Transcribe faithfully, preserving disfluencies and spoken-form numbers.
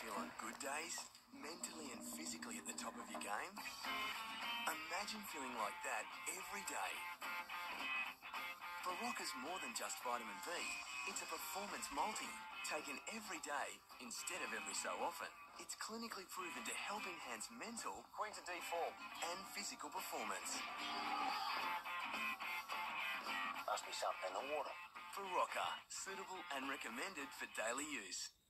feel on good days, mentally and physically at the top of your game? Imagine feeling like that every day. Berocca's more than just vitamin B. It's a performance multi, taken every day instead of every so often. It's clinically proven to help enhance mental, Queen to D four. and physical performance. Must be something in the water. Berocca, suitable and recommended for daily use.